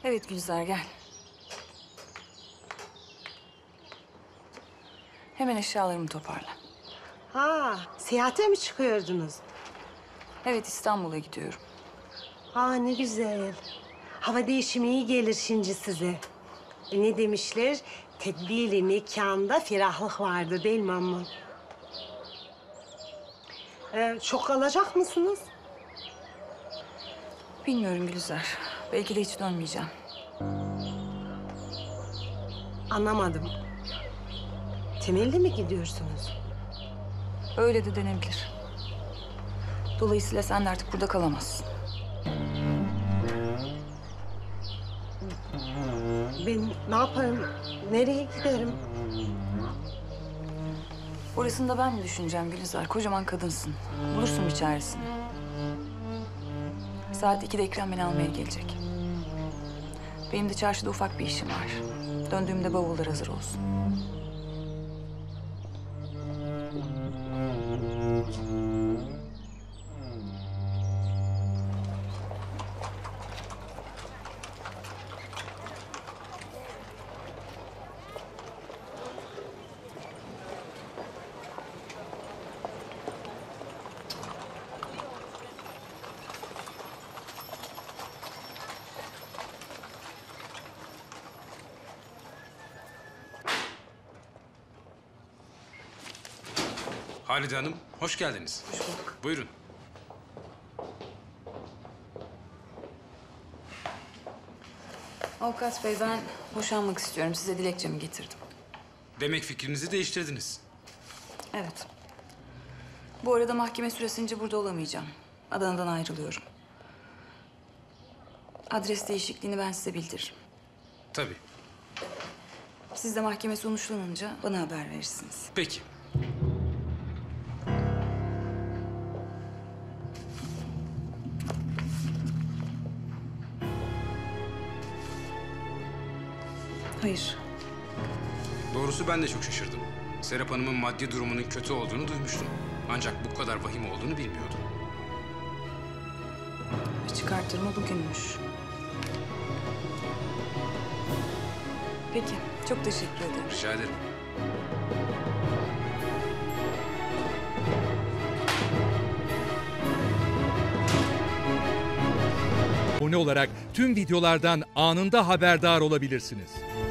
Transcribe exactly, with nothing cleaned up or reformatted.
Evet Gülizar, gel. Hemen eşyalarımı toparla. Ha, seyahate mi çıkıyordunuz? Evet, İstanbul'a gidiyorum. Ha, ne güzel. Hava değişimi iyi gelir şimdi size. E, ne demişler? Tedbirli nikahında ferahlık vardır değil mi amma? Ee, çok kalacak mısınız? Bilmiyorum Gülizar. Belki de hiç dönmeyeceğim. Anlamadım. Temelli mi gidiyorsunuz? Öyle de denebilir. Dolayısıyla sen de artık burada kalamazsın. Ben ne yaparım? Nereye giderim? Orasını da ben mi düşüneceğim Gülizar? Kocaman kadınsın. Bulursun bir çaresini. Saat ikide Ekrem beni almaya gelecek. Benim de çarşıda ufak bir işim var. Döndüğümde bavullar hazır olsun. Halide Hanım, hoş geldiniz. Hoş bulduk. Buyurun. Avukat bey, ben boşanmak istiyorum. Size dilekçemi getirdim. Demek fikrinizi değiştirdiniz. Evet. Bu arada mahkeme süresince burada olamayacağım. Adana'dan ayrılıyorum. Adres değişikliğini ben size bildiririm. Tabii. Siz de mahkeme sonuçlanınca bana haber verirsiniz. Peki. Hayır. Doğrusu ben de çok şaşırdım. Serap Hanım'ın maddi durumunun kötü olduğunu duymuştum. Ancak bu kadar vahim olduğunu bilmiyordum. Çıkarttırma bugünmüş. Peki, çok teşekkür ederim. Rica ederim. Abone olarak tüm videolardan anında haberdar olabilirsiniz.